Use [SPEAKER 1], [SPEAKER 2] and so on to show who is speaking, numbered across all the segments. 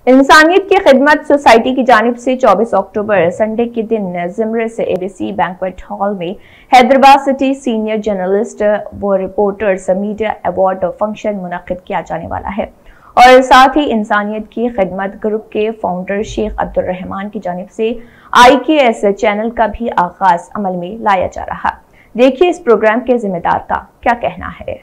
[SPEAKER 1] इंसानियत की खिदमत सोसाइटी की जानिब से 24 अक्टूबर संडे के दिन जिमरे से एबीसी बैंक्वेट हॉल में हैदराबाद सिटी सीनियर जर्नलिस्ट व रिपोर्टर्स मीडिया अवार्ड फंक्शन मुनक्किद किया जाने वाला है और साथ ही इंसानियत की खिदमत ग्रुप के फाउंडर शेख अब्दुल रहमान की जानिब से IKS चैनल का भी आगाज अमल में लाया जा रहा। देखिए इस प्रोग्राम के जिम्मेदार का क्या कहना है।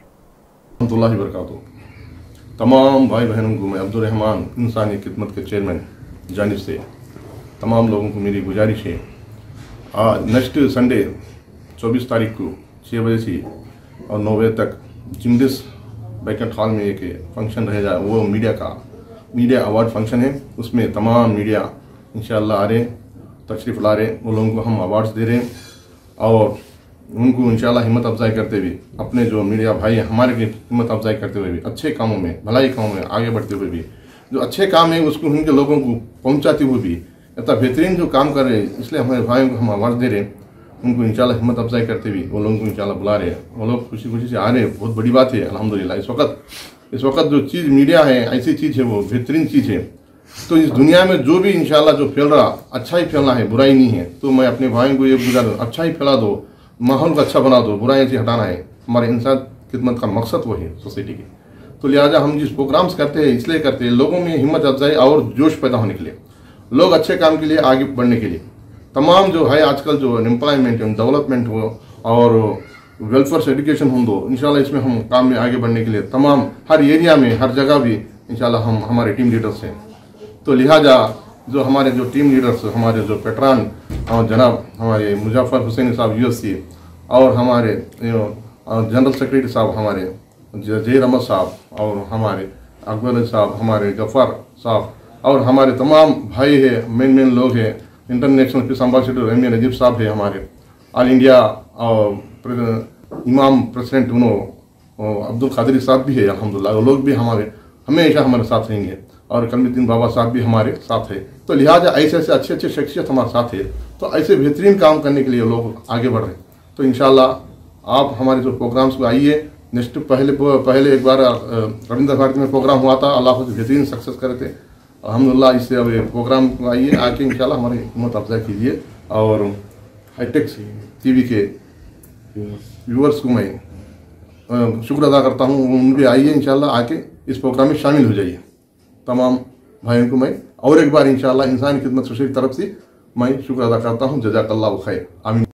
[SPEAKER 2] तमाम भाई बहनों को मैं अब्दुल रहमान इंसानी खिदमत के चेयरमैन जानिब से तमाम लोगों को मेरी गुजारिश है, नेक्स्ट संडे 24 तारीख को 6 बजे से और 9 बजे तक जिमरिस बैंक्वेट हॉल में एक फंक्शन रहेगा। वो मीडिया अवार्ड फंक्शन है। उसमें तमाम मीडिया इंशाअल्लाह आ रहे, तशरीफ़ ला रहे। वो लोगों को हम अवार्ड्स दे रहे हैं और उनको इंशाअल्लाह हिम्मत अफजाई करते हुए, अपने जो मीडिया भाई हमारे की हिम्मत अफजाई करते हुए भी, अच्छे कामों में, भलाई कामों में आगे बढ़ते हुए भी, जो अच्छे काम है उसको उनके लोगों को पहुंचाते हुए भी इतना बेहतरीन जो काम कर रहे हैं, इसलिए हमारे भाइयों को हम अवार्ड दे रहे हैं। उनको इंशाअल्लाह हिम्मत अफजाई करते हुए वो लोगों को इंशाअल्लाह बुला रहे हैं। वो लोग खुशी खुशी से आ रहे हैं, बहुत बड़ी बात है अल्हम्दुलिल्लाह। इस वक्त जो चीज़ मीडिया है, ऐसी चीज़ है, वो बेहतरीन चीज़ है। तो इस दुनिया में जो भी इंशाअल्लाह जो फैल रहा, अच्छा ही फैलना है, बुराई नहीं है। तो मैं अपने भाइयों को ये गुजार दूँ, अच्छा ही फैला दो, माहौल को अच्छा बना दो, बुराई से हटाना है। हमारे इंसान खिदमत का मकसद वो है सोसाइटी की। तो लिहाजा हम जिस प्रोग्राम्स करते हैं इसलिए करते हैं लोगों में हिम्मत अफजाई और जोश पैदा होने के लिए, लोग अच्छे काम के लिए आगे बढ़ने के लिए। तमाम जो है आजकल जो एम्प्लॉयमेंट हो, डेवलपमेंट हो और वेलफेयर से एजुकेशन हो दो, इंशाल्लाह इसमें हम काम में आगे बढ़ने के लिए तमाम हर एरिया में, हर जगह भी इंशाल्लाह हम हमारे टीम लीडर्स हैं। तो लिहाजा जो हमारे जो टीम लीडर्स, हमारे जो पेटरान और जनाब हमारे मुजफ्फर हुसैन साहब USC और हमारे जनरल सेक्रेटरी साहब हमारे जहीर अहमद साहब और हमारे अकबर साहब, हमारे गफ़ार साहब और हमारे तमाम भाई है, मेन लोग हैं। International peace ambassador MA Najeeb साहब है, हमारे ऑल इंडिया और इमाम प्रेसिडेंट अब्दुल कादरी साहब भी है अल्हम्दुलिल्लाह। वो लोग भी हमारे हमेशा हमारे साथ रहेंगे और कलमुद्दीन बाबा साहब भी हमारे साथ है। तो लिहाजा ऐसे अच्छे शख्सियत हमारे साथ है। तो ऐसे बेहतरीन काम करने के लिए लोग आगे बढ़ रहे हैं। तो इंशाअल्लाह आप हमारे जो प्रोग्राम्स को आइए। नेक्स्ट पहले एक बार रविंद्र भारती में प्रोग्राम हुआ था, अल्लाह से बेहतरीन सक्सेस करे थे अल्हम्दुलिल्लाह। इससे अब प्रोग्राम को आइए, आके इंशाअल्लाह हमारी हिम्मत अफजाई कीजिए। और हाईटेक TV के व्यूअर्स को मैं शुक्र अदा करता हूँ, उन भी आइए इंशाअल्लाह, आके इस प्रोग्राम में शामिल हो जाइए। तमाम भाइयों को मैं और एक बार इंशाअल्लाह इंसानी खिदमत सोसाइटी की तरफ से मैं शुक्र अदा करता हूँ। जज़ाकल्लाहु खैर। आमीन।